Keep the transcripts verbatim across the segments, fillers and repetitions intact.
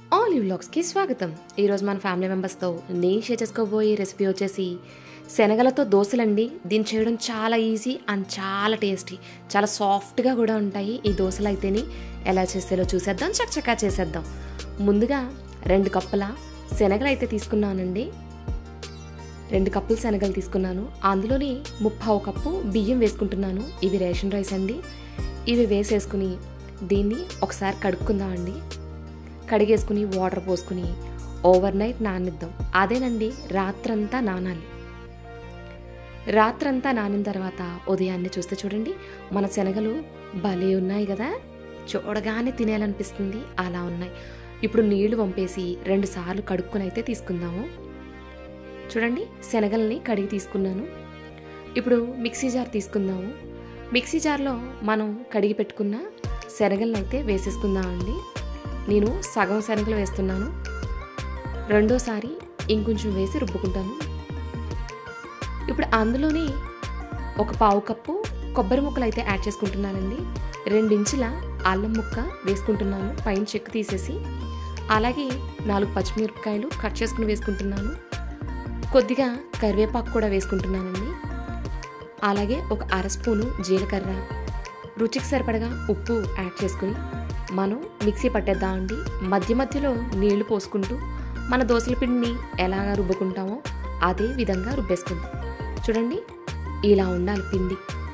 Olive వ్లాగ్స్కి స్వాగతం. ఈరోజు మన ఫ్యామిలీ మెంబర్స్తో నేను షేర్ చేసుకోబోయే రెసిపీ వచ్చేసి శనగలతో దోశలండి. దీన్ని చేయడం చాలా ఈజీ అండ్ చాలా టేస్టీ, చాలా సాఫ్ట్గా కూడా ఉంటాయి ఈ దోశలు. అయితేని ఎలా చేసేలో చూసేద్దాం, చక్కచక్కా చేసేద్దాం. ముందుగా రెండు కప్పుల శనగలు అయితే తీసుకున్నానండి. రెండు కప్పులు శనగలు తీసుకున్నాను. అందులోని ముప్పావు కప్పు బియ్యం వేసుకుంటున్నాను. ఇవి రేషన్ రైస్ అండి. ఇవి వేసేసుకుని దీన్ని ఒకసారి కడుక్కుందామండి. కడిగేసుకుని వాటర్ పోసుకుని ఓవర్ నైట్ నానిద్దాం. అదేనండి, రాత్రంతా నానాలి. రాత్రంతా నానిన తర్వాత ఉదయాన్నే చూస్తే చూడండి, మన శనగలు భలే ఉన్నాయి కదా, చూడగానే తినేయాలనిపిస్తుంది, అలా ఉన్నాయి. ఇప్పుడు నీళ్లు వంపేసి రెండు సార్లు కడుక్కొని అయితే తీసుకుందాము. చూడండి, శనగల్ని కడిగి తీసుకున్నాను. ఇప్పుడు మిక్సీ జార్ తీసుకుందాము. మిక్సీ జార్లో మనం కడిగి పెట్టుకున్న శనగలను అయితే వేసేసుకుందామండి. నేను సగం శనగలు వేస్తున్నాను, రెండోసారి ఇంకొంచెం వేసి రుబ్బుకుంటాను. ఇప్పుడు అందులోని ఒక పావు కప్పు కొబ్బరి ముక్కలు అయితే యాడ్ చేసుకుంటున్నానండి. రెండించుల అల్లం ముక్క వేసుకుంటున్నాను, పైన చెక్కు తీసేసి. అలాగే నాలుగు పచ్చిమిరపకాయలు కట్ చేసుకుని వేసుకుంటున్నాను. కొద్దిగా కరివేపాకు కూడా వేసుకుంటున్నానండి. అలాగే ఒక అర స్పూను జీలకర్ర, రుచికి సరిపడగా ఉప్పు యాడ్ చేసుకుని మనం మిక్సీ పట్టేద్దామండి. మధ్య మధ్యలో నీళ్లు పోసుకుంటూ మన దోసల పిండిని ఎలా రుబ్బుకుంటామో అదే విధంగా రుబ్బేసుకుందాం. చూడండి, ఇలా ఉండాలి పిండి.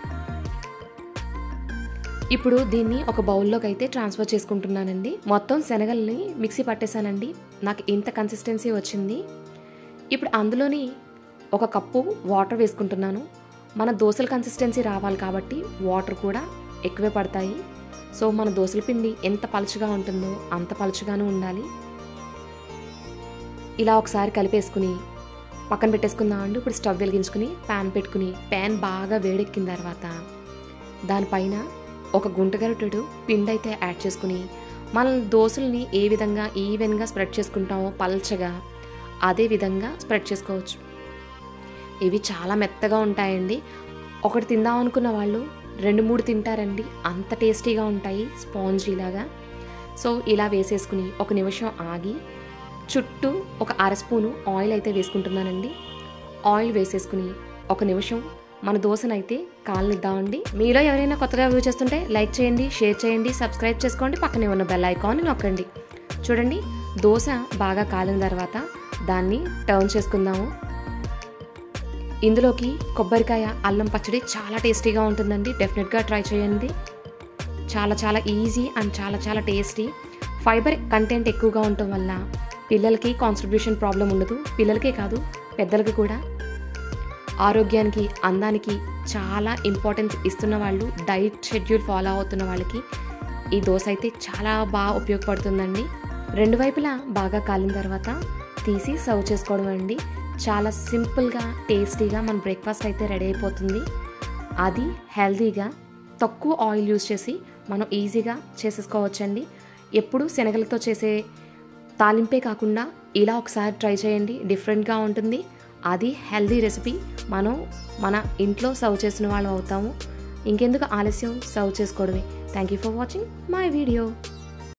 ఇప్పుడు దీన్ని ఒక బౌల్లోకి అయితే ట్రాన్స్ఫర్ చేసుకుంటున్నానండి. మొత్తం శనగల్ని మిక్సీ పట్టేశానండి. నాకు ఇంత కన్సిస్టెన్సీ వచ్చింది. ఇప్పుడు అందులోని ఒక కప్పు వాటర్ వేసుకుంటున్నాను. మన దోసల కన్సిస్టెన్సీ రావాలి కాబట్టి వాటర్ కూడా ఎక్కువే పడతాయి. సో మన దోసల పిండి ఎంత పలుచగా ఉంటుందో అంత పలుచగానే ఉండాలి. ఇలా ఒకసారి కలిపేసుకుని పక్కన పెట్టేసుకుందామండి. ఇప్పుడు స్టవ్ వెలిగించుకుని ప్యాన్ పెట్టుకుని, ప్యాన్ బాగా వేడెక్కిన తర్వాత దానిపైన ఒక గుంటగరిటెడు పిండి అయితే యాడ్ చేసుకుని మనం దోసల్ని ఏ విధంగా ఈవెన్గా స్ప్రెడ్ చేసుకుంటామో పల్చగా అదే విధంగా స్ప్రెడ్ చేసుకోవచ్చు. ఇవి చాలా మెత్తగా ఉంటాయండి. ఒకటి తిందాం అనుకున్న వాళ్ళు రెండు మూడు తింటారండి, అంత టేస్టీగా ఉంటాయి, స్పాంజీలాగా. సో ఇలా వేసేసుకుని ఒక నిమిషం ఆగి చుట్టూ ఒక అర స్పూను ఆయిల్ అయితే వేసుకుంటున్నానండి. ఆయిల్ వేసేసుకుని ఒక నిమిషం మన దోశనైతే కాలనిద్దామండి. మీలో ఎవరైనా కొత్తగా వ్యూ చేస్తుంటే లైక్ చేయండి, షేర్ చేయండి, సబ్స్క్రైబ్ చేసుకోండి, పక్కనే ఉన్న బెల్ ఐకాన్ నొక్కండి. చూడండి, దోశ బాగా కాలిన తర్వాత దాన్ని టర్న్ చేసుకుందాము. ఇందులోకి కొబ్బరికాయ అల్లం పచ్చడి చాలా టేస్టీగా ఉంటుందండి. డెఫినెట్గా ట్రై చేయండి. చాలా చాలా ఈజీ అండ్ చాలా చాలా టేస్టీ. ఫైబర్ కంటెంట్ ఎక్కువగా ఉండటం వల్ల పిల్లలకి కాన్స్టిట్యూషన్ ప్రాబ్లం ఉండదు. పిల్లలకే కాదు, పెద్దలకి కూడా. ఆరోగ్యానికి, అందానికి చాలా ఇంపార్టెన్స్ ఇస్తున్న వాళ్ళు, డైట్ షెడ్యూల్ ఫాలో అవుతున్న వాళ్ళకి ఈ దోశ అయితే చాలా బాగా ఉపయోగపడుతుందండి. రెండు వైపులా బాగా కాలిన తర్వాత తీసి సర్వ్ చేసుకోవడం అండి. చాలా సింపుల్గా టేస్టీగా మన బ్రేక్ఫాస్ట్ అయితే రెడీ అయిపోతుంది. అది హెల్తీగా తక్కువ ఆయిల్ యూజ్ చేసి మనం ఈజీగా చేసేసుకోవచ్చండి. ఎప్పుడు శనగలతో చేసే తాలింపే కాకుండా ఇలా ఒకసారి ట్రై చేయండి, డిఫరెంట్గా ఉంటుంది. అది హెల్తీ రెసిపీ. మనం మన ఇంట్లో సర్వ్ చేసిన వాళ్ళం అవుతాము. ఇంకెందుకు ఆలస్యం, సర్వ్ చేసుకోవడమే. Thank you for watching my video.